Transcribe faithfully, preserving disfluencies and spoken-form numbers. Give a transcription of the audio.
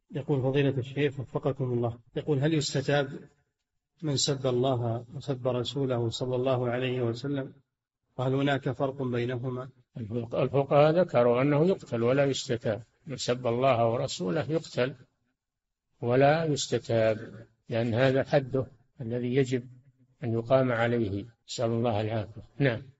يقول فضيلة الشيخ وفقكم الله، يقول هل يستتاب من سب الله وسب رسوله صلى الله عليه وسلم، وهل هناك فرق بينهما؟ الفقهاء ذكروا أنه يقتل ولا يستتاب، من سب الله ورسوله يقتل ولا يستتاب، لأن هذا حده الذي يجب أن يقام عليه، نسأل الله العافية. نعم.